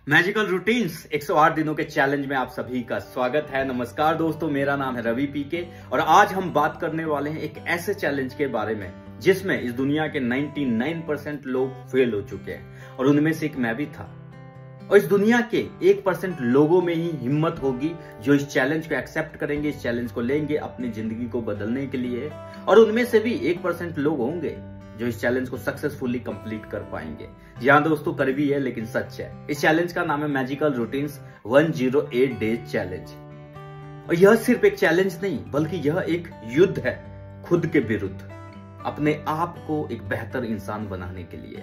Magical routines 108 दिनों के challenge में आप सभी का स्वागत है। नमस्कार दोस्तों, मेरा नाम है रवि पीके और आज हम बात करने वाले हैं एक ऐसे चैलेंज के बारे में जिसमें इस दुनिया के 99% लोग फेल हो चुके हैं और उनमें से एक मैं भी था। और इस दुनिया के 1% लोगों में ही हिम्मत होगी जो इस चैलेंज को एक्सेप्ट करेंगे, इस चैलेंज को लेंगे अपनी जिंदगी को बदलने के लिए। और उनमें से भी 1% लोग होंगे जो इस चैलेंज को सक्सेसफुली कंप्लीट कर पाएंगे। जी हाँ दोस्तों, कड़वी है लेकिन सच है। इस चैलेंज का नाम है मैजिकल रूटीन्स 108 डेज चैलेंज। और यह सिर्फ एक चैलेंज नहीं बल्कि यह एक युद्ध है खुद के विरुद्ध, अपने आप को एक बेहतर इंसान बनाने के लिए।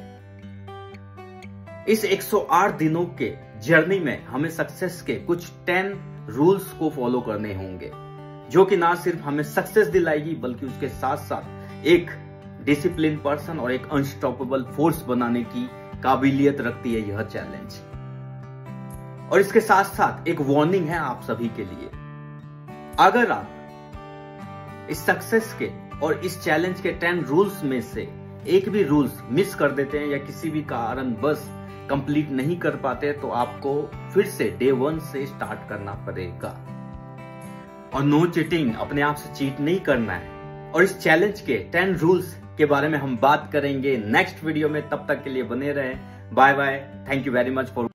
इस 108 दिनों के जर्नी में हमें सक्सेस के कुछ 10 रूल्स को फॉलो करने होंगे जो कि ना सिर्फ हमें सक्सेस दिलाएगी बल्कि उसके साथ साथ एक डिसिप्लिन पर्सन और एक अनस्टॉपेबल फोर्स बनाने की काबिलियत रखती है यह चैलेंज। और इसके साथ साथ एक वार्निंग है आप सभी के लिए। अगर आप इस सक्सेस के और इस चैलेंज के 10 रूल्स में से एक भी रूल्स मिस कर देते हैं या किसी भी कारण बस कंप्लीट नहीं कर पाते तो आपको फिर से डे 1 से स्टार्ट करना पड़ेगा। और नो चीटिंग, अपने आप से चीट नहीं करना है। और इस चैलेंज के 10 रूल्स के बारे में हम बात करेंगे नेक्स्ट वीडियो में। तब तक के लिए बने रहें। Bye bye, thank you very much for